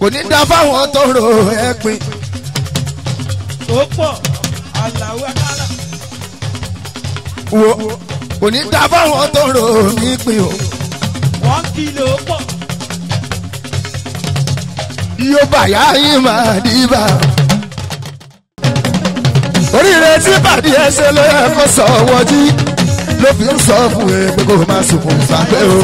kò ní dá fáwọn tó ro ẹ̀pin. tó pọ̀ aláwọ̀ kálá. wo kò ní dá fáwọn tó ro nípìn o. 1 kilo pọ̀. yóò bàyá yín máa dìbà. oríire tí bàdí ẹsẹ̀ ló yẹ kó sọ wọ́jí ló fi ń sọ fún ẹ pé kó má sunkún fàgbé o.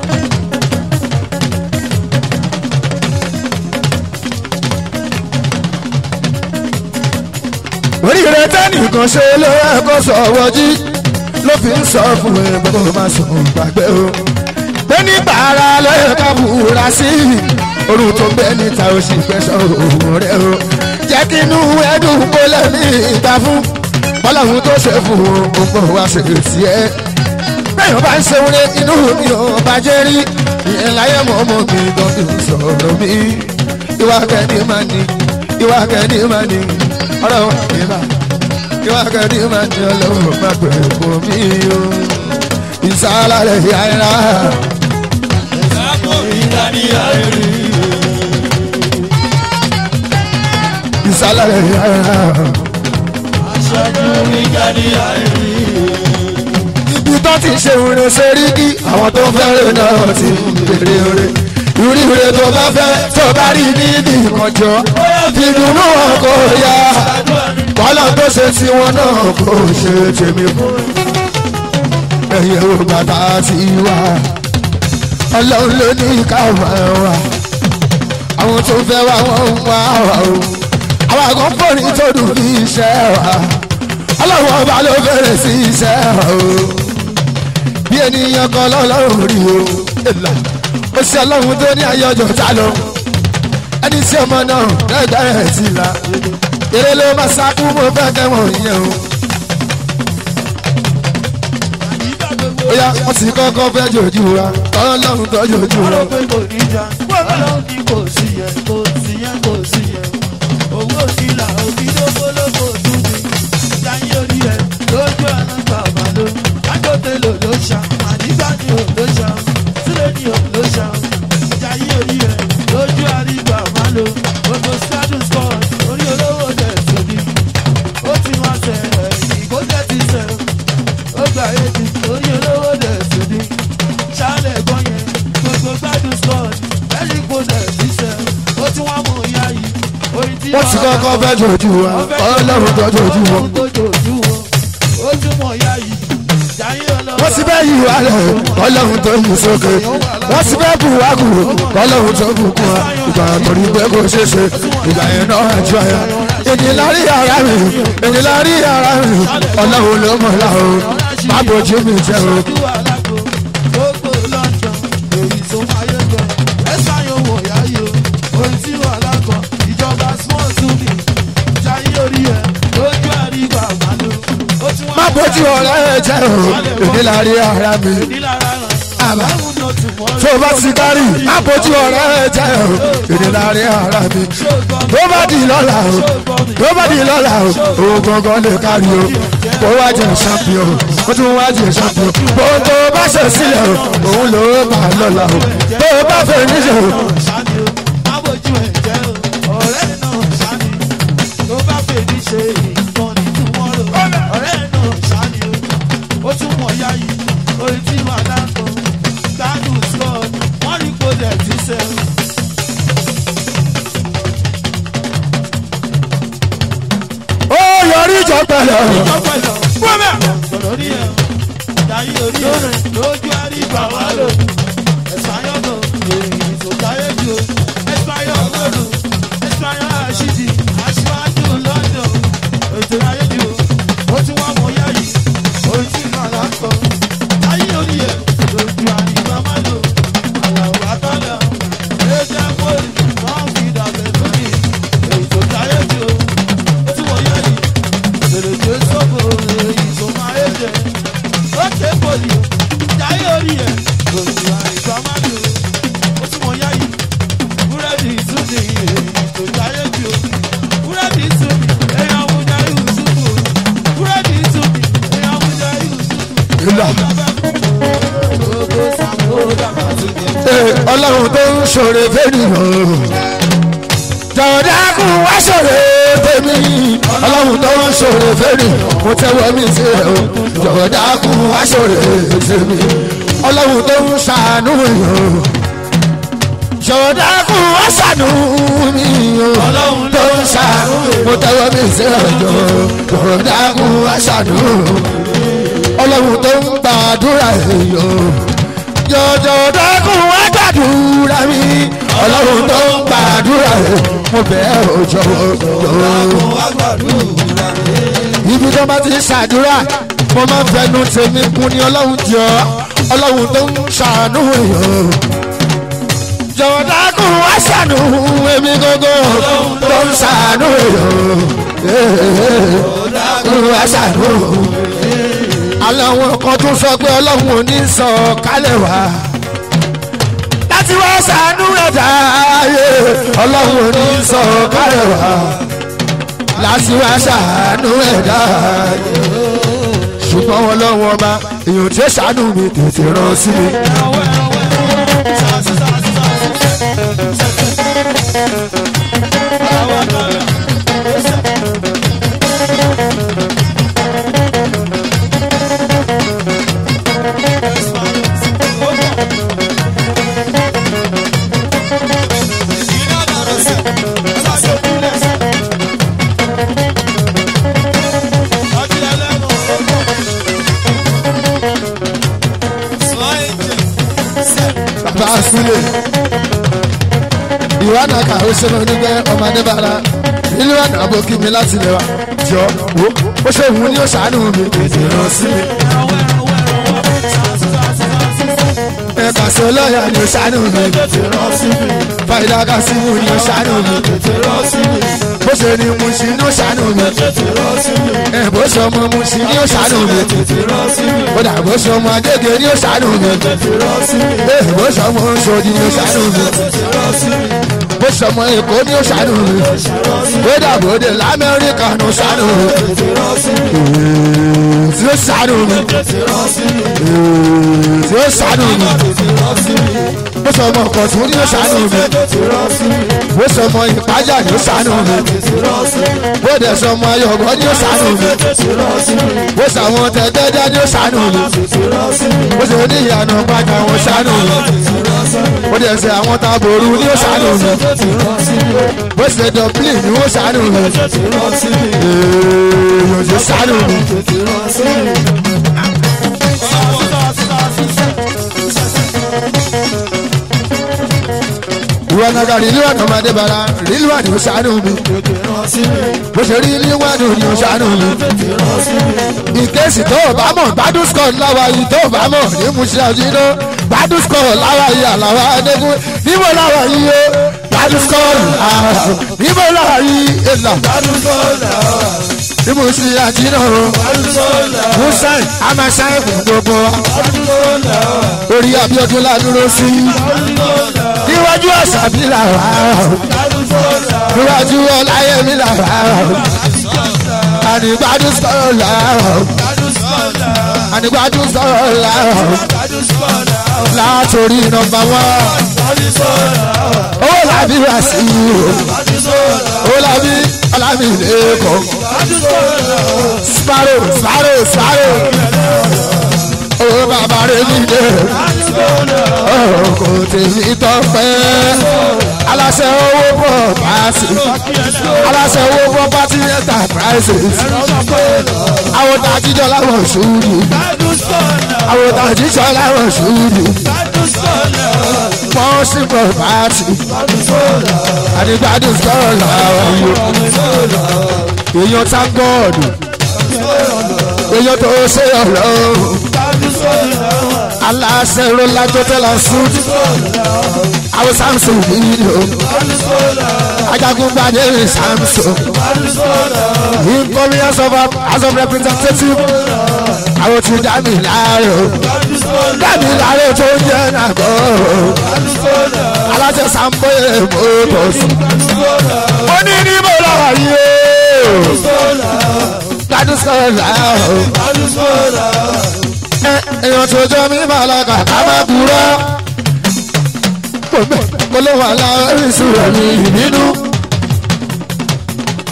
oríire tẹ́nìkan ṣe ló yẹ kó sọ wọ́jí ló fi ń sọ fún ẹ pé kó má sunkún fàgbé o. pé nígbà ara ló yẹ ká búra sí orun tó bẹ níta ó sì gbẹ́sọ̀ òun rẹ̀ o. jẹ́ kí inú ẹ̀dùn kó lẹ́mí ìta fún ọlọ́run tó ṣe fún ọgbọ́n wa ṣe sí ẹ. bẹ́ẹ̀ bá ń ṣe wọlé inú mi ò bàjẹ́ rí ìyẹn láyé mọ́ ọmọ mi dọ́dún sọ̀rọ̀ mi. ìwà kẹ́ni máa ní ìwà kẹ́ni máa ní ọ̀rọ̀ ìbá ìwà kẹ́ni máa ní ọlọ́run má pẹ̀lú fún mi o. ìsàlàyé àìrá. ìsàkó ìdání àìrí. ìsàlàyé àìrá. aṣáájú ìdání àìrí. ibi tó ti ṣe orin ṣeríkì àwọn tó fẹ́rẹ̀ náà ti ń bèrè orin. ìrìnrìn tó bá fẹ́ tó bá rí níbi ìkànjọ́ ìdùnnú wọn kò yá bọ́lá tó ṣe tí wọn náà kò ṣe tèmi fún. ẹ̀yẹ̀ wo bàtà ti wá ọlọ́run ló ní káwọn wá àwọn tó fẹ́ wá wọn ń wá wá o àwọn àgọ́ fòrí tó dùn ní iṣẹ́ wa ọlọ́run ọba ló bẹ̀rẹ̀ sí iṣẹ́ wa o bí ènìyàn kan lọ́lọ́run rí o ó ṣe ọlọ́run tó ní ayọ̀jọ̀ tá lọ ẹni tí ọmọ náà lẹ́gbẹ̀ẹ́ rẹ̀ ti la eré ló máa sákú mo fẹ́ kẹ́wọ̀n yẹn o. bóyá wọ́n ti kọ́kọ́ fẹ́ jòjú wa ọlọ́run tó jòjú wa. ọlọ́run kò ní jà ọlọ́run ní kò sí yẹn kò sí yẹn kò sí yẹn owó ìlà òbí lókòlókò tún mi jáyé orí ẹ lójú àlàgbà àbálò lágbótélò ló ṣá àdìgbà ni ò ló ṣá sílẹ̀ ni ò ló ṣá jáyé orí ẹ lójú àdìgbà àbálò gbogbo stadium sport orí olówó jẹ sódì ó ti wá sẹ ìbò jẹ ti sẹ ó gbà èdè orí olówó jẹ sódì ṣálẹ̀ gbọ́n yẹn gbogbo stadium sport ẹ̀rí kò dẹ̀ ti sẹ ó ti wá mọ̀ ìyá yìí orí tí wọ́n ti kọ́kọ́ fẹ́ jòjú wa ọlọ́run tó jòjú wa. ó tún mọ̀ ìyá yìí jáyé ọlọ́run. wọ́n ti bẹ́ yí wa lẹ̀ ọlọ́run tó yí sókè wọ́n ti bẹ́ bù wá kù ọlọ́run tó bù kún wa ìgbà àtọ̀rí pé kò ṣeé ṣe ìgbà yẹn náà jọ ẹ̀. èdè lárí ara mi èdè lárí ara mi ọlọ́run ló mọ̀ la o má bójú mi jẹ́ o. gbogbo lọ́jọ́ èyí tó máyé gbọ́ ẹ sáyọ̀ wọ̀ ìyá yìí o orí tí wà lákọ̀ ìjọba small to me jáyé orí ẹ lójú àríwá àmàlò ó tún wá. má bójú ọ̀rẹ́ ẹ jẹ́ o èdè lárí ara mi. àbá tó bá ti kárì má bójú ọ̀rẹ́ ẹ jẹ́ o èdè lárí ara mi. tó bá di lọ́la o tó bá di lọ́la o òun gangan lè kárí o kó wá jẹ champion ó tún wá jẹ champion bó tó bá ṣe sílẹ̀ o òun ló bá lọ́la o tó bá fẹ́ níṣẹ́ o. Abojú ẹ̀ jẹ́ o, ọ̀rẹ́ náà ṣáni, tó bá fèdí ṣe ìkan ní túmọ̀rọ̀, ọ̀rẹ́ náà ṣáni o, ó tún mọ̀ yá yìí, orí tí wà láǹkan, gbádùn scott, wọ́n rí kó dẹ̀ tí sẹ́ o. ó yọrí ìjọ pẹ̀lẹ́ o. Ìjọpẹ̀lọ̀, gbọ́mẹ̀, ọ̀rọ̀ rí ẹ̀, ìdáyé orí ẹ̀, lójú àríbà wà lò, ẹ̀sán yọ̀gọ̀, èyí tó dáyé jù o. Espanyol lọ́dọ̀, Espanyol àṣìdì, aṣíwájú lọ́dọ̀, ètò ayédè o, ó tún wá mọ̀ yá yìí, orí tí ìlú àlàkọ, láyé orí ẹ̀, lójú àyíká má lò, àlàó àtọ́lẹ̀, ẹ̀jẹ̀ pọ́lì, wọ́n fi dàbẹ̀ lórí, ètò ayédè o, ó tún wọ̀ yá yìí, èrèjé sọ́kò, èyí tó máa yédè, ó ké pọ́lì, láyé orí ẹ̀, lójú àyíká má lò, ó tún wọ̀ yá yìí. Búrẹ́dì ìtúni ètò ìdáyé bí o. Búrẹ́dì ìtúni èèyàn àwùjá Yusufu. Búrẹ́dì ìtúni èèyàn àwùjá Yusufu. ọlọ́run tó ń ṣòro fẹ́nìyàn jọ̀dákùn wá ṣòro tèmi ọlọ́run tó ń ṣòro fèrè mo tẹ́wọ́ mi sí ẹ̀ o jọ̀dákùn wá ṣòro tèmi ọlọ́run tó ń ṣàánú yàn jọ̀dákùn wá ṣàánú mi ọlọ́run tó ń ṣàánú mo tẹ́wọ́ mi sí ẹ̀ jọ̀dákùn wá ṣàánú ọlọ́run tó ń gbàdúrà èèyàn jọ̀dákùn wá gbàdúrà mi ọlọ́run tó ń gbàdúrà rẹ̀ mo bẹ̀ ẹ́ o jọ̀wọ́. ibi tó bá ti ṣàdúrà mo máa ń fẹnu tèmi kún ní ọlọ́run jọ ọlọ́run tó ń ṣàánú èèyàn. jọ̀wọ́ dákun wá ṣàánú èmi gógó tó ń ṣàánú èèyàn. wá ṣàánú. aláwọn kan tún sọ pé ọlọ́run ò ní sọ kálẹ̀ wá láti wá ṣàánú ẹ̀dá ayé ọlọ́run ò ní sọ kárẹ̀ wá láti wá ṣàánú ẹ̀dá ayé ṣùgbọ́n ọlọ́run ọba èèyàn tí ó ṣàánú mi tètè rán sí mi. Sílẹ̀ ìwádà kàwé sínú onígbẹ́ ọmọ adébára nílùú àná àbókí mi láti lè wa jọ wo ó ṣe wù ní òṣàánú mi tètè rán sí mi. ẹ̀ka sí ọlọ́yà ní òṣàánú mi tètè rán sí mi. fàyídà kásímù ní òṣàánú mi tètè rán sí mi. bó ṣe ní Mùṣí ní òṣàánú mi tètè rán sí mi. bó ṣe ọmọ Mùṣí ní òṣàánú mi tètè rán sí mi. bó dà bó ṣe ọmọ Agége ní òṣàánú mi tètè rán sí mi. bó ṣe ọmọ Òṣòdì ní òṣàánú mi tètè rán sí mi. bó ṣe ọmọ Èkó ní òṣàánú mi. bó dà bó dé l'Amẹ́ríkà ní òṣàánú mi tètè rán sí mi. tí ó ṣàánú mi tètè rán sí mi. tí ó ṣàánú mi tètè rán sí mi. bó ṣe ọmọ Ìkọ̀tún ní òṣàánú mi tètè rán sí mi. bó ṣe ọmọ Ìpájà ní òṣàánú mi tètè rán sí mi. bó dẹ̀ ṣe ọmọ Ayọ̀bọ ní òṣàánú mi tètè rán sí mi. bó ṣe àwọn Tẹ̀gbẹ́dá ní òṣàánú mi tètè rán sí mi. bó ṣe Oníyànà Pàjà wọn ṣàánú mi tètè rán sí mi. bó dẹ̀ ṣe àwọn Tàbòrú ní òṣàánú mi tètè rán sí mi. bó ṣe Dublin ní òṣàánú mi tètè rán sí mi. èèyàn ṣe ṣàánú mi tètè rán sí mi. ìwọ nàgà ríliwánu ọmọdé bara ríliwánu ṣàánú mi bó ṣe ríliwánu ni ó ṣàánú mi. ìkéèsì tó o bá mọ̀ gbádùn scott láwa yìí tó o bá mọ̀ ní Mùṣí àjínà gbádùn scott láwa yìí àlàwà adégún níbo láwa yìí o gbádùn scott níbo láwa yìí èlà gbádùn scott ní Mùṣí àjínà o musain amasain fún gbogbo orí Abíọ́dún ládúró sí níwájú Àṣàbí làwà níwájú Ọláyẹmí làwà ànígbádùn sọ̀rọ̀ làwà ànígbádùn sọ̀rọ̀ làwà látòrí nọ́mbà 1 owó làbí wá sí owó làbí Ọlámilẹ́kan Sparrow owó bàbá rẹ̀ mi dé kò tèmi tọ́pẹ́ aláṣẹ owó property aláṣẹ owó property enterprises àwọn tàjíjọ láwọn ṣúdù àwọn tàjíjọ láwọn ṣúdù pọ́ńsì property àdìgbàdì sọ̀rọ̀ làwọn yòó èèyàn thank God èèyàn tó ṣe ọ̀rọ̀ aláṣẹ rola tó tẹ́lá sùn àwọn Samson fídíò Ajagungbadé Samson incoming as of representative àwọn tí Dami Láre tó ń jẹ́ nàgọ́ aláṣẹ Samboye motors ó ní níbo lọ́wọ́ yìí gbádùn sọ̀rọ̀ èèyàn tó jọ mí máa lọ kàkà má kúrò mo ló wà láàrin ìṣúra mi nínú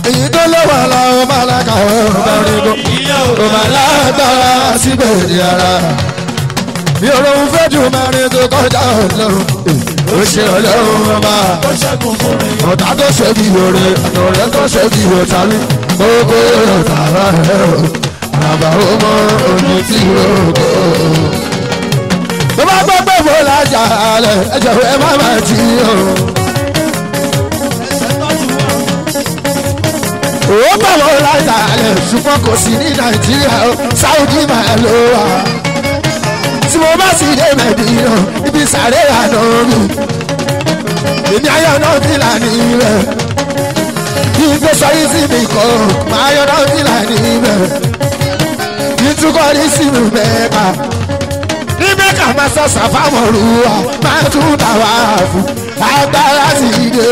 èyí tó lọ́wọ́ lọ́wọ́ máa lákà ọ̀bẹ̀rin kò kò máa lágbára síbẹ̀ ní ara mi ò lóun fẹ́ jù mẹ́rin tó kọjá ọlọ́run ó ṣe ọlọ́run ọba ọ̀tá tó ṣe bí oore ọ̀rẹ́ tó ṣe bí ọ̀tá mi gbogbo ọ̀tá rẹ̀ àbá ọmọ òní tí rògbò. tó bá gbọ́ pé mo lájà alẹ̀ ẹ jọ̀wọ́ ẹ má má jí o. ó bá mo lájà alẹ̀ ṣùgbọ́n kò sí ní nàìjíríà o sáúdí máa lò wá. tí mo bá sì dé mẹ́dínà ibi sàré àná mi èmi ayọ̀ náà ti là ní ibẹ̀ kí n gbé sọ yìí sí mi kọ́ máa yọ̀ náà ti là ní ibẹ̀ kí n túkọ̀ ní sínú mẹ́ka ní mẹ́ka máa sọ sàfàmọ̀ rúwa máa tún tàwa fún agbára sì dé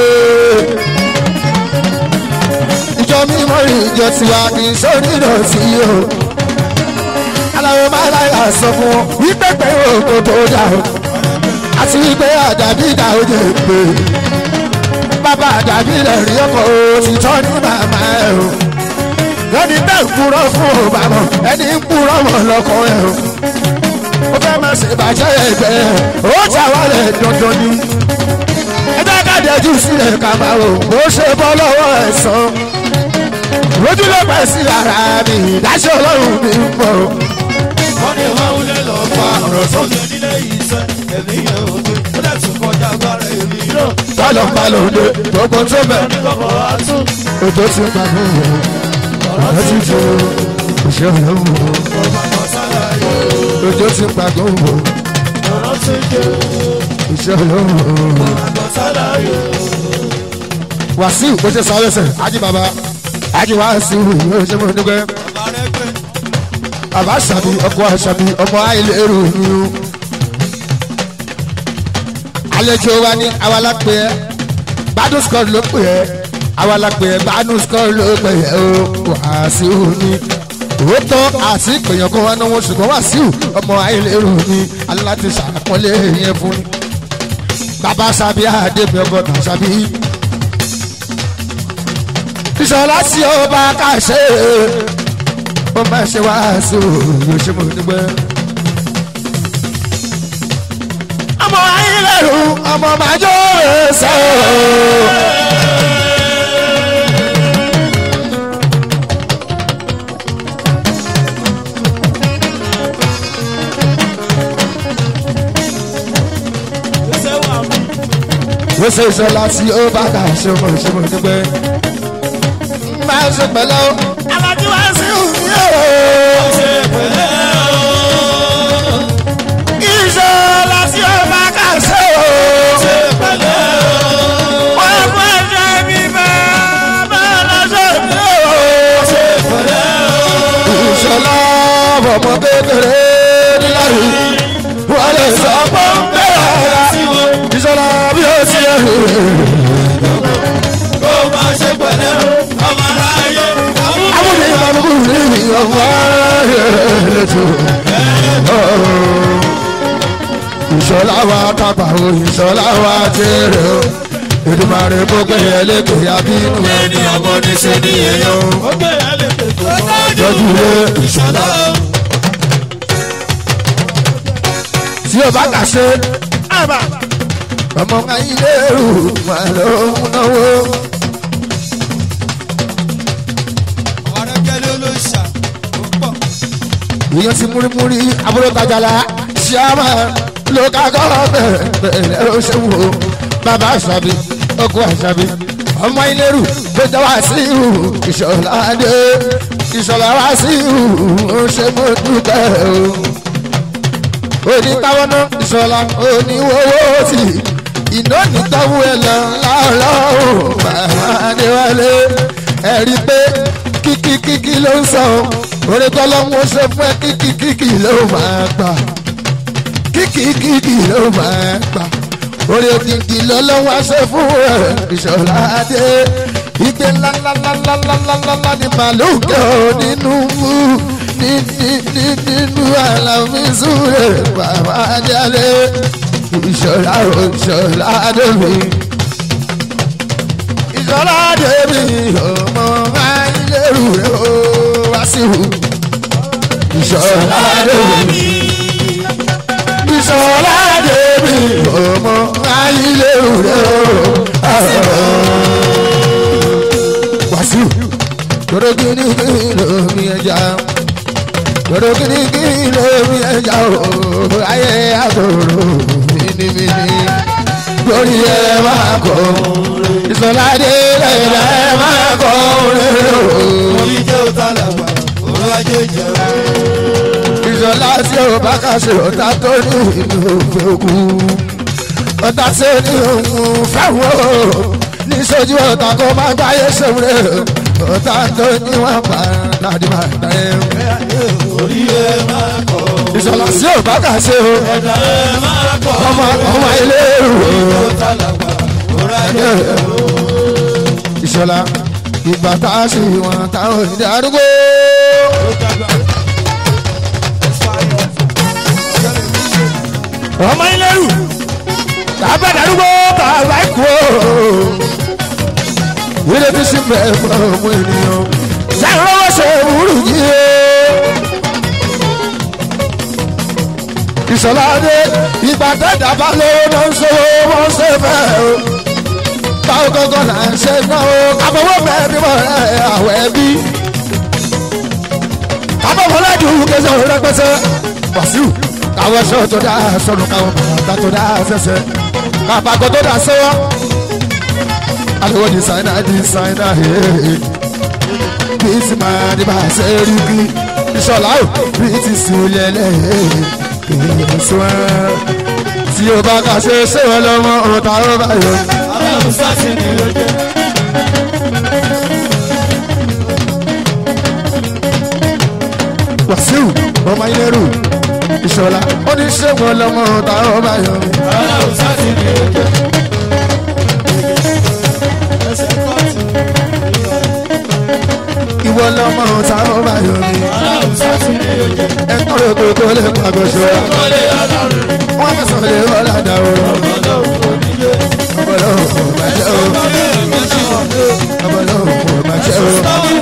ìjọ mímọ́ ìjọ tiwa kì í sórí ìdọ̀tí o aláwọ̀ máa láyà sọ fún wọn wípé pé òkò tó dà o àti wípé àdàbí ìdá òde pé bàbá àdàbí rẹ̀ rí ọkọ̀ òtítọ́ ní màmá ẹ̀ o lẹ́ni tẹ́ ń kúrọ́ fún òbámọ̀ ẹni ń kúrọ́ mọ̀ lọ́kọ̀ ẹ̀ o ó fẹ́ máa ṣe bàjẹ́ ẹgbẹ́ ó jà wálẹ̀ dandan ni ẹgbẹ́ kàdéjú sílẹ̀ kàmá o bó ṣe bọ́ lọ́wọ́ ẹ̀ sàn lójú ló pẹ́ sí ara mi ìdájọ́ ọlọ́run mi ń bọ̀ wọ́n ní wọ́n ń lé lọ fa ọ̀rọ̀ sókè nílé iṣẹ́ èmi yẹn ò gbé ó dẹ̀ tún kọjá agbára èmi náà. tọ́lọ̀ ń bá lòdì gbogbo tó bẹ̀. oníkọ̀kọ̀ àtún. òjò ti gbà fún mi ọ̀rọ̀ ti jò òṣè ọ̀rọ̀ wò. òjò ti gbà fún mi ọ̀rọ̀ ti jò òṣè ọ̀rọ̀ wò. Wàsíù bó ṣe sọ ẹsẹ̀ ají bàbá ají Wàsíù yóò ṣe mọ̀ nígbẹ́. Bàbá Ṣàbí ọkọ̀ Ṣàbí ọmọ àìlérò ni o. Àlejò wa ní awalápẹ̀ ẹ́ Badus Scott ló pè ẹ́ awalápẹ̀ ẹ́ Badus Scott ló pè ẹ́ o Wàsíù ni. Òótọ́ àti ìpèyàn kan wá náwó ṣùgbọ́n Wàsíù ọmọ àìlérò ni aláti ṣàpọ́nlé yẹn fún. Bàbá Ṣàbí àdébí ọgọ́ta Ṣàbí. Ìṣọ̀lá sí ọba kàṣe ó máa ṣe Wàsíù yóò ṣe mọ̀ nígbẹ́. ọmọ ayélujára ọmọ màjọ ẹsẹ̀ ó ṣe Ìṣọ̀lá sí ọba kàṣe ó máa ṣe mọ̀ nígbẹ́. máa ṣe pẹ̀lẹ́ alájú Wàsíù yóò ṣe pẹ̀lẹ́ o. Ìṣọ̀lá sí ọba kàṣẹ o. ṣe pẹ̀lẹ́ o. wọ́n fún ẹ̀jẹ̀ mi bá lọ́sẹ̀ mi o. ṣe pẹ̀lẹ́ o. Ìṣọ̀lá ọmọ kékeré níláyé wọ́n lè sọ pé ń bẹ̀rẹ̀ Ìṣọ̀lá bí ó ti ẹ̀ kó máa ṣe pẹ̀lẹ́ o. ọmọ aráyé amúni ìbámu ní ọmọ ayé lẹ́tọ̀. Ìṣọ̀lá wa kápá o Ìṣọ̀lá wa jèrè o Èdùmàrè gbogbo ẹlẹ́gbẹ̀ abínú ẹni ọmọ ní ṣe ní èèyàn o. ó gbé ẹlẹ́gbẹ̀ tó bá jọjú lé Ìṣọ̀lá. tí o bá kà ṣe ọmọ ayé rù wà ló ń náwó. èèyàn ti múrímúrí abúlé tajàlá ṣíàmà ló kákọ́ bẹ̀rẹ̀ ó ṣe wò bàbá Ṣàbí ọkọ̀ Ṣàbí ọmọ Ìlérù tó jẹ́ Wàsíù Ìṣọ̀lá dé Ìṣọ̀lá Wàsíù ó ṣe mọ́ dúpẹ́ o. onítàwọn náà Ìṣọ̀lá oníwòwò sí iná nítọ́wọ́ ẹ̀ lọ láàárọ̀ bàbá Adéwálé ẹ̀rí pé kíkíkíkí ló ń sọ orí tọ́lọ́mù ṣe fún ẹ kíkíkíkí ló máa gbà kíkíkíkí ló máa gbà orí òkìkí lọ́lọ́wọ́ ṣe fún ẹ Ìṣọ̀lá dé ìgbé ńláńláńláńláńláńlá ní màlúùkẹ́ ò nínú mú nínú àlàmísù rẹ̀ bàbá Adéwálé Ìṣọ̀lá dé mi. ìṣọlá débi ọmọ ayélujára rẹ ó wá sí wù. ìṣọlá débi ìṣọlá débi ọmọ ayélujára rẹ ó wá sí wù. Doro kini lomi ẹja, doro kini lomi ẹja o, ayé àtòrò minimini, lórí ẹ máa kọ, ìsọládé lẹ́yìn ẹ máa kọ rere o. Orí jẹ́ òtálàgbà, òun ajé jẹ́ o. Ìṣọlá tí o bá kà ṣe ọ̀tá tó ní ìlú òfin òkú, ọ̀tá tí ó ní òun fáwọn o, ní sójú ọ̀tá kó má gbáyé ṣòwúrẹ́ o. Ọ̀tá tó ní wọ́n pa láti máa dá ẹ. Orí ẹ máa kọ. Ìṣọ̀lá sí ò bá kà ṣe o. Ẹ̀dá ẹ máa kọ. Ọmọ ilé ìwò. Òtálàgbà, òun ajé jẹ́ o. Ìṣọ̀lá ìgbà tá a ṣe wọn táwọn ìdí àdúgbò. Ọmọ ilé ìwò. Tàbá dàdúgbò tàbá ikú o. Ilé tí sì bẹ̀ fún ọmọ ènìyàn. Ṣàrànwọ́ ṣe wúrù yìí o. Ìṣọ̀lá dé ìgbà tẹ́jà bá lówó náà ń sọ́wọ́ wọ́n ṣe fẹ́ o. Báwo gángan là ń ṣe náà o. Kábọ̀wọ́ bẹ́ẹ̀ bí wọ́n rẹ̀ àwọ̀ ẹbí. Kábọ̀wọ́ lẹ́dùn kẹsàn án rẹpẹtẹ. Wàsíù káwọ́ ẹṣọ́ tó dá sọ̀rọ̀ káwọ́ bàtà tó dá ṣẹṣẹ. Kàbàgọ́ tó dá sọ́wọ́. Aliwo designer hey. Bíìtì máa ní bá a ṣe rí bí Ìṣọ̀lá o bíìtì sí lẹ́lẹ́ kìí sún ẹ́. Tí o bá kà ṣe ṣé wọn lọ́mọ ọ̀tá ó bá yọ. Aláwọ̀ sáàsì ni ló jẹ́. Wàsíù ọmọ ilé rù Ìṣọ̀lá ó ní ṣé wọn lọ́mọ ọ̀tá ó bá yọ. Aláwọ̀ sáàsì ni ló jẹ́. Ìwọ lọ́mọ ọ̀tá ó bá yọ mi. Aláwọ̀ sáàsì ni ló jẹ́. Ẹ̀kọ́ rẹ̀ kò tó lè pàgọ́ ṣọ́. Ọlé aláwọ̀ Wọ́n fẹ́ sọ̀rọ̀ lè wọ́n ládàá o. ọlọ́wọ̀ onílé. Ọbọ̀lọ́wọ̀ kò bàjẹ́ o. Ọbọ̀lọ́wọ̀ kò bàjẹ́ o.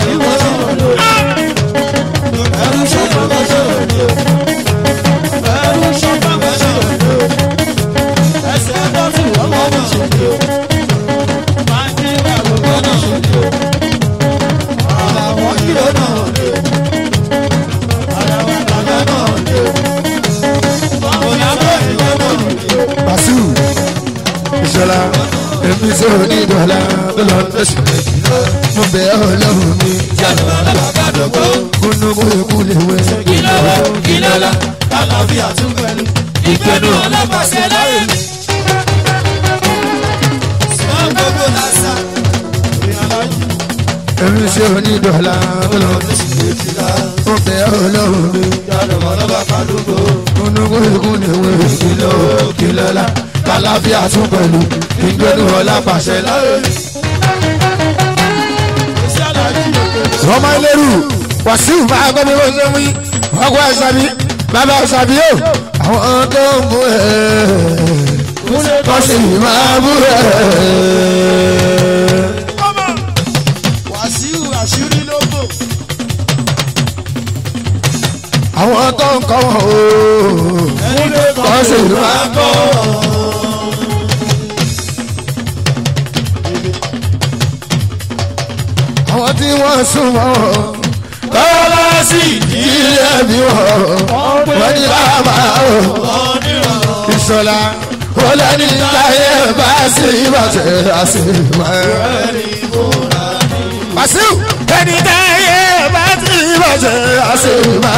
Wàsíù Ìṣọ̀lá èmi tí ò ní dọ̀là tó lọ lóṣù méjìlá mo bẹ̀ ọ́ lọ́rùn mi. Kúnnúkú ikú lè wẹ̀. Kìlọ́lá àlàáfíà tún pẹ̀lú ìpinnu ọlọ́pàṣẹ láyé mi. Sọ́ọ́ gbogbo lásà. Èmi tí ò ní dọ̀là tó lọ lóṣù méjìlá mo bẹ̀ ọ́ lọ́rùn mi. Kúnnúkú ikú lè wẹ̀. Kìlọ́lá àlàáfíà tún pẹ̀lú ìpinnu ọlọ́pàṣẹ láyé mi. Ọmọ ilérù Wàsíù máa gbọ́ mi wọ́n ṣe wí ọkọ̀ ẹ̀ṣàbí bàbá ẹ̀ṣàbí yóò àwọn tó ń mú ẹ̀ kọ́ sí máa mú ẹ̀. Wàsíù àṣírí ló bò. Àwọn tó ń kọ́ wọn o kọ́ sí máa kọ́. Àwọn tí wọ́n súnmọ́ lọ́wọ́ sí ilé ẹbí wọ́n ní bàbá o. Ìṣọ̀lá ó lẹ́ni láyé bá sí ìbàjẹ́ àṣìmọ́. Wàsíù ẹni táyé bá sí ìbàjẹ́ àṣìmọ́.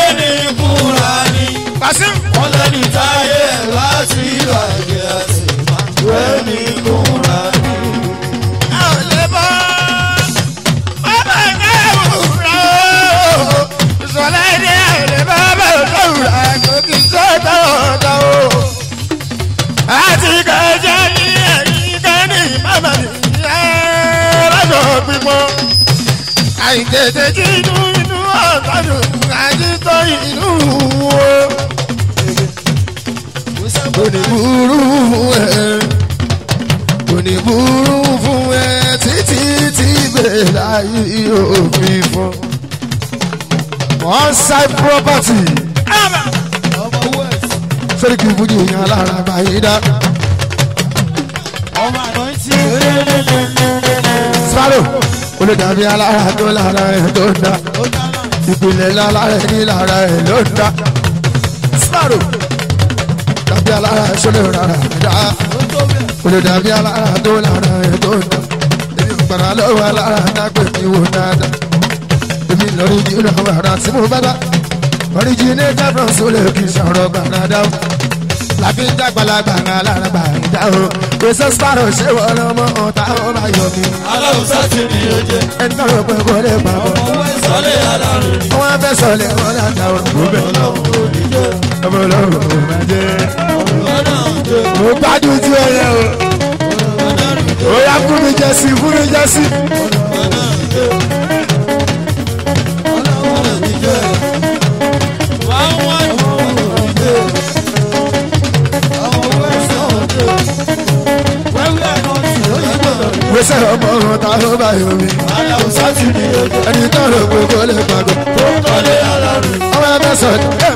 Wàsíù Wọ́n lẹ́ni táyé láti ìbàjẹ́ àṣìmọ́. Ẹni kúnra ní. Àti kẹjẹ ní ẹ̀yìn kẹ́ni mama ní ẹ̀rọ pípọ́. Àìtètè jí inú ọ̀gọ́dún àjítọ́ inú wo. Kò ní burú fún ẹ, kò ní burú fún ẹ títí. on side property. ọmọ west. sórí kì í fújì yan lára báyìí dá. ọmọ àná ti. Sparrow ó lè dàbí alára tó lára ẹ̀ tó ń dá. ó dáná. ìpìlẹ̀ lára ẹ̀ ní lára ẹ̀ ló ń dá. Sparrow dàbí alára ẹ̀ sólè rárá ẹ̀ dá. ó tó bẹ̀. ó lè dàbí alára tó lára ẹ̀ tó ń dá. èmi gbàrà lọ́wọ́ alára dápẹ́ mi wò dáadáa. èmi lórí jìnnà wàrà tí mo bá dá. originator from sólè kì í sọ̀rọ̀ gbàgádá. láfi ń dàgbàlagbà alára gbàgádá o. pèsè Sparrow ṣé wọ́n lọ́mọ ọ̀tá ó máa yọ mí. aláwùsá ti ní oje. ẹni tó rò pé kò lè pàbọ̀. ọmọ west. sọlẹ̀ alárùn. wọ́n fẹ́ sọ̀lẹ̀ wọn láta òrùkú bẹ̀. ọmọ ọlọ́run ò máa jẹ́. mo gbádùn tí ó yẹ o. ó yá fún mi jẹ sí fún mi jẹ sí. gbèsè ọmọ ọ̀run ta ló bá yọ mi. ẹni tó rò pé kò lè pàgọ́. ọmọ ẹgbẹ́ sọ̀tẹ̀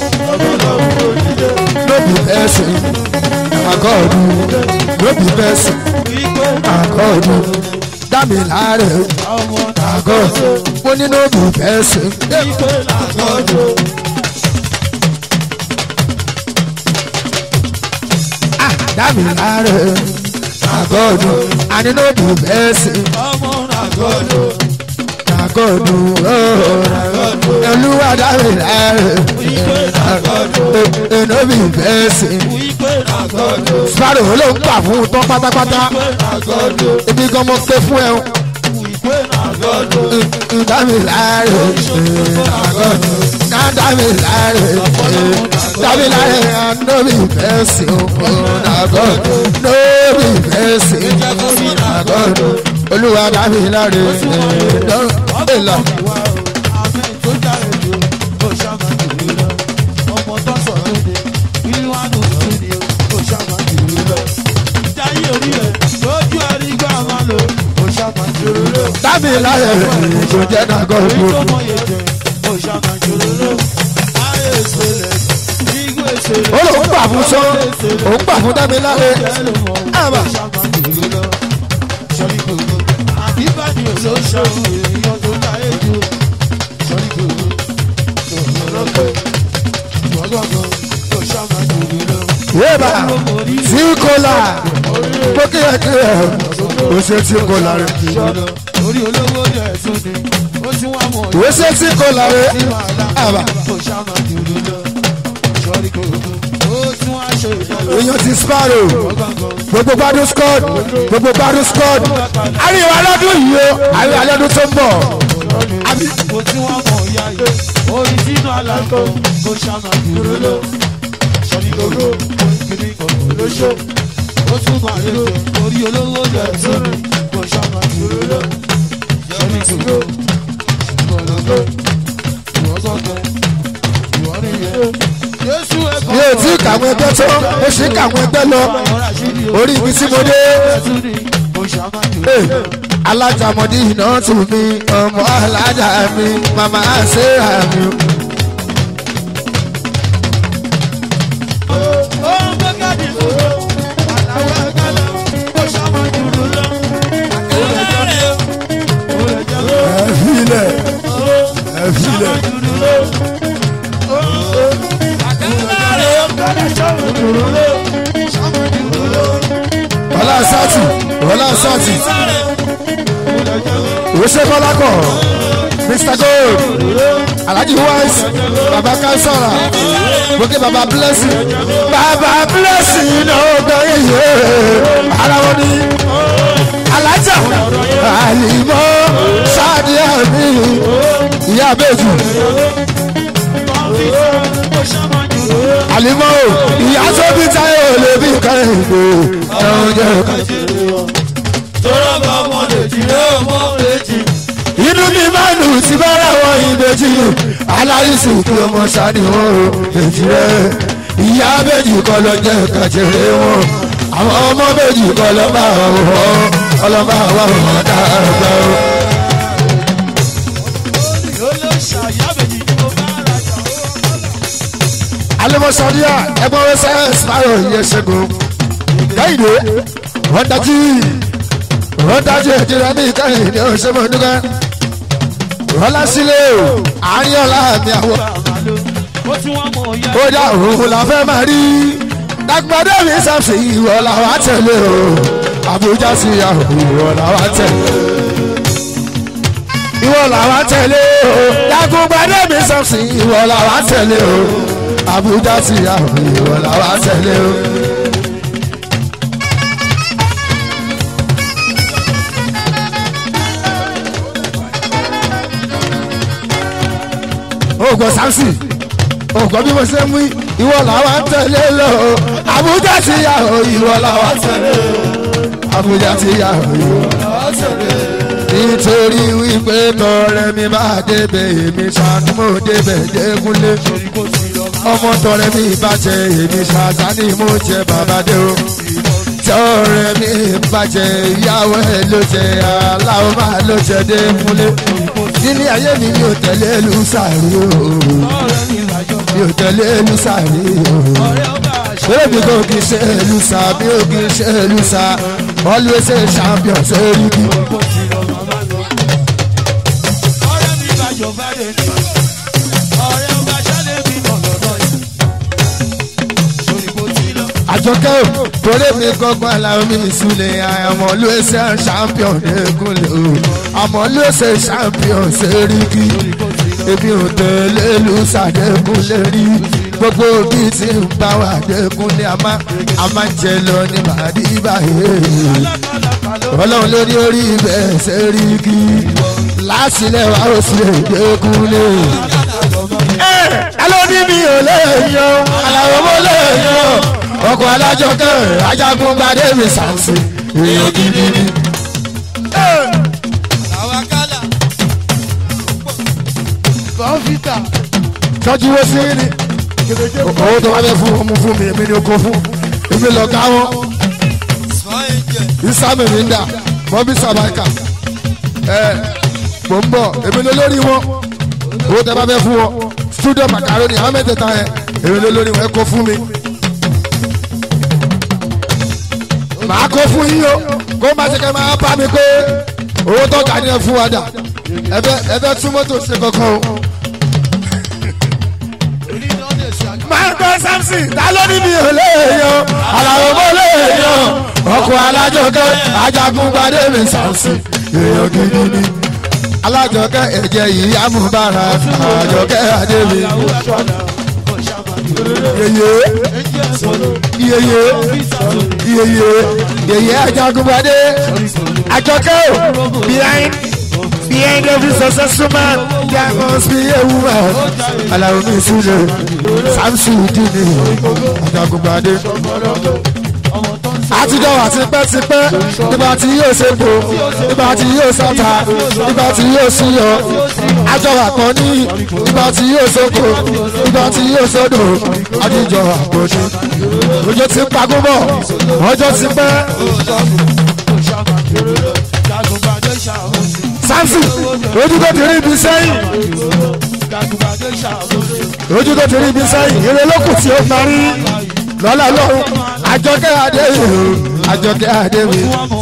lóbi ẹ̀sìn àgọ́ọ̀dù lóbi ẹ̀sìn àgọ́ọ̀dù dámì láàrẹ̀ àgọ́ọ̀dù mo ní lóbi ẹ̀sìn àgọ́ọ̀dù. dámì láàrẹ̀ àgọ́ọ̀dù àní lóbi ẹ̀sìn àgọ́ọ̀dù olúwa dámì láàrẹ̀ ẹnọ́bì ẹ̀sìn. Sparrow ló ń gbà fún un tán pátápátá. ibi gan mo pé fún ẹ o. dámì láàrẹ̀ àgọ́ọ̀dù dámì láàrẹ̀ dámì láàrẹ̀ ẹnọ́bì ẹ̀sìn àgọ́ọ̀dù lóbi ẹ̀sìn àgọ́ọ̀dù olúwa dámì láàrẹ̀ ẹ̀là. dábì láyé kò jẹ́ dàgọ́ ìlú. ó lò ń gbà fún sọ ó ń gbà fún dábì láyé. yéèbà tí kò là mo kíyèkíyè ó ṣe tí kò là rẹ. orí olówó rẹ̀ tún ni ó tún wá mọ̀ ó ṣe tí kò là rẹ. kò ṣàmà dúró lọ sọ́rí kò ó tún wá ṣe ìjọba. èèyàn ti Sparrow gbogbo gbádùn squad gbogbo gbádùn squad àríwá lọ́dún yìí o àríwá lọ́dún tó ń bọ̀. kò tí wọ́n mọ̀ ìyá yìí orí sínú aláǹkó kò ṣàmà dúró lọ sọ́rí kò kiri kò lóṣó ó tún máa lè jẹ orí olówó rẹ̀ tún ni kò ṣàmà dúró lọ sọ́rí kò ìwọ̀lọ́gbọ́ ìwọ́gbọ́gbọ́ ìwọ́nìyẹ. mi ò tí ì kàwọn ẹgbẹ́ tó ó sì kàwọn ẹgbẹ́ lọ orí ibi tí mo dé. alájàmọ̀dé iná tù mí ọmọ alájà mi màmá ṣe àmì. Ọlá Sátì Wose Kọ́lákọ̀ Mr Gold Alhaji Wise Baba Kansara Boke Baba Blessing n'oge iye ara wọn ni Alájà Àlìmọ́ Sadiya mi ìyá Abéjú Àlìmọ́ ìyá tó bí táyé ò lè bí kẹ́hìndé ẹ̀hún jẹ́ kẹ́hìndé. Tọ́rọ bá wọn lè jí lé ọmọ méjì. Inú mi máa nù sí bára wọn ìbejì aláìsùn kí ọmọ sani wọn o èjì rẹ ìyá méjì kọ́ lọ jẹ́ kàjẹ́rẹ́ wọn àwọn ọmọ méjì kọ́ lọ bá wọn ọlọ́ba wa wọn dáadáa o. alimọ̀sọ̀díà ẹgbọ́n wẹ́ sẹ́yẹ̀nsì báyọ̀ yẹ ṣẹ́gun kẹ́hìndé wọ́n dájú ẹ̀jẹ̀ ní kẹ́hìndé ọ̀ṣẹ́mọ̀dúnkẹ́ rọ́lá sílẹ̀ o àárín ọ̀la mi àwọ̀ ó dá òun la fẹ́ máa rí dàgbàdé mi sàmsì ìwọ làwọn àtẹ̀lé o àbújá sí ìyàwó ìwọ làwọn àtẹ̀lé ìwọ làwọn àtẹ̀lé o dàgbàdé mi sàmsì ìwọ làwọn àtẹ̀lé o àbújá sí ìyàwó ìwọ làwọn àtẹ̀lé o. ògùn samsi ògùn bí mo ṣe mú ìwọ làwọn tẹ̀lé lọ àbújá ti yà ó ìwọ làwọn tẹ̀lé àbújá ti yà ó ìwọ làwọn tẹ̀lé. nítorí wípé tọrẹ mi bá débẹ̀ èmi ṣàtúmọ̀ débẹ̀ dẹ́kunlé ọmọ tọrẹ mi bàjẹ́ èmi ṣàtàní mo jẹ bàbá dé o tọrẹ mi bàjẹ́ ìyàwó ẹ̀ ló jẹ aláwọ̀ máa ló jẹ dẹ́kunlé nílé ayé mi ò tẹ̀lé lùsàrí o mi ò tẹ̀lé lùsàrí o bébí kò kì í ṣe lùsà mi ò kì í ṣe lùsà always a champion sórí mi. ọ̀rẹ́ mi bàjọ́ bá dé ní ọ̀rẹ́ ọba ṣálẹ̀ mi mọ̀ lọ́dọ̀ yìí sórí kò tí lọ. àjọkẹ́ o torí mi gbọ́gbọ́n aláwọ̀ mi ìsúlẹ̀ àmọ́ always a champion dẹ́kunlé o àmọ́ always a champion sórí mi. èmi ò tẹ̀lé lùsà dẹ́kunlé rí gbogbo bíi ti ń bá wà dẹ́kunlé a máa ń jẹ lọ ní màdí báyìí ọlọ́run ló ní orí ibẹ̀ sẹ́rí kí lásìlẹ̀ wa ó sì lè dẹ́kunlé. ẹ ló ní mi ò lè yan aláwọ̀ mo lè yan ọkọ̀ alájọkẹ́ ajagun gbadé mi sàǹsì èèyàn gidi ni. tọ́jú wo sí ni owó tó wá fẹ́ fún ọmọ fún mi èmi ni o kò fún èmi lọ ká wọn ìsàmì mi ń dà bọ́bí sàbáìkà mò ń bọ̀ èmi ló lórí wọn owó tẹ bá fẹ́ fún wọn studio macaroni àwọn mẹ́tẹ̀ẹ̀ta yẹn èmi ló lórí wọn ẹ kó fún mi màá kó fún yín o kó má ṣe kẹ́ máa bá mi pé owó tó kà ní ẹ fún wa dà ẹ fẹ́ tún mọ́tò ṣe kankan o. Marco Samson ta ló ní mi ò lè yan àlàó mo lè yan ọkọ̀ alájọkẹ́ ajagun gbadé mi Samson èèyàn gidi ni alájọkẹ́ ẹ̀jẹ̀ yìí amúbára àjọkẹ́ adémi yeye ajagun gbadé àjọkẹ́ o behind every successful man there must be a woman aláwo mi sílẹ̀ Samson dìní ajagungbadé àtijọ́ wà tipẹ́tipẹ́ nígbà tí yóò ṣèpò nígbà tí yóò sọ́ta nígbà tí yóò síyọ àjọwà kan ní nígbà tí yóò sóko nígbà tí yóò sódò àtijọ́ àpòjù ọjọ́ ti pagúbọ̀ ọjọ́ ti pẹ́. Samson ojú tó ti rí ibi sẹ́yìn ojú tó ti rí ibi sẹ́yìn eré lókùn tí ó parí lọ́la lọ́rùn àjọkẹ́ adéwì àjọkẹ́ adéwì.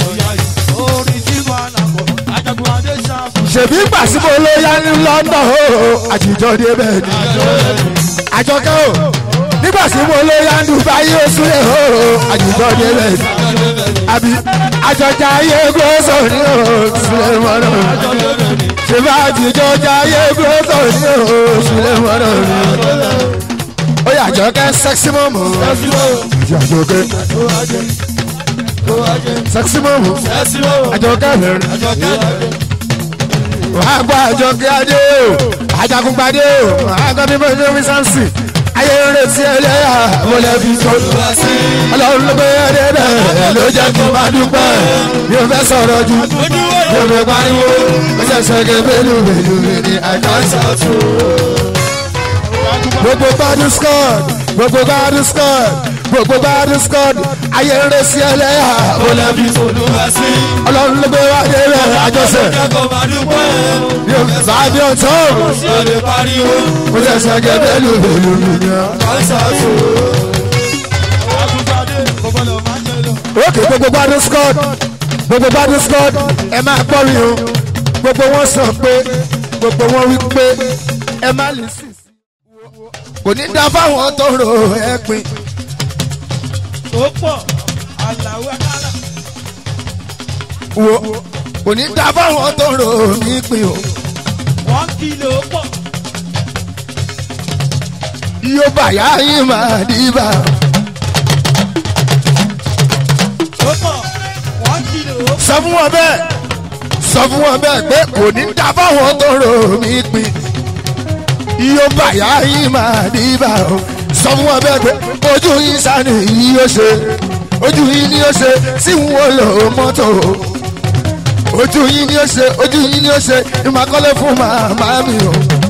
ṣèbí gbàsíbò ló yá ní London o àtijọ́ dé bẹ́ẹ̀ ni àjọkẹ́ o nígbà tí mo ló yá ń Dubai ó súlẹ̀ o àjùbọ̀ dé bẹ́ẹ̀ ni àbí àjọjà ayé gbósò ní o súlẹ̀ mọ́nà ṣèbá àtijọ́jà ayé gbósò ní o súlẹ̀ mọ́nà ó yà àjọkẹ́ sẹ́ksì mọ́mọ́ àjọkẹ́ sẹ́ksì mọ́mọ́ àjọkẹ́ bẹ̀rẹ̀ wàá gbọ́ àjọkẹ́ adé o ajagunpadé o wàá gbọ́ bí mo ṣe wí Samson ayé ń retí ẹlẹ́yà mọ̀lẹ́bí tó ọlọ́run ló gbé ẹdẹ bẹ́ẹ̀ ló jẹ́ kí n máa dúpẹ́ mi ò fẹ́ sọ̀rọ̀ jù mi ò fẹ́ pariwo ó ṣẹ̀ṣẹ̀ ké bẹ́lú mi ní àìkáṣàtú. gbogbo gbádùn squad gbogbo bá discord ayé ń rẹ sí ẹlẹ́yà. ó lè fi sòdù wá sí. ọlọ́run ló gbé wá dé rẹ̀ àjọṣe. kẹ́kọ̀ọ́ máa dúpẹ́. yóò bá a bí ọ̀tọ́. ṣé o lè pariwo. mo ṣẹ̀ṣẹ̀ gé bẹ́ẹ̀lú bẹ́ẹ̀lú nìyẹn. kọ́ńsàtò. àgùntàdé kò gbọ́dọ̀ máa jẹ lọ. òkè gbogbo bá discord ẹ máa gbọ́ mi o gbogbo wọn sọ pé gbogbo wọn wí pé ẹ má lè sí. kò ní dá fáwọn tó rò ẹ pin. ó pọ̀ aláwọ̀ kálá. wo kò ní dá fáwọn tó rò mí pin o. 1 kilo pọ̀. yóò bàyá yín máa dìbà. ó pọ̀ 1 kilo. sọ fún wọn bẹ́ẹ̀ pé kò ní dá fáwọn tó rò mí pin. yóò bàyá yín máa dìbà o. sọ fún wọn bẹ́ẹ̀ pé ojú yín sani yìí ó ṣe ojú yín ni ó ṣe tí n ò lò mọ́tò ojú yín ni ó ṣe ìmọ̀kọ́lé fún màmá mi o.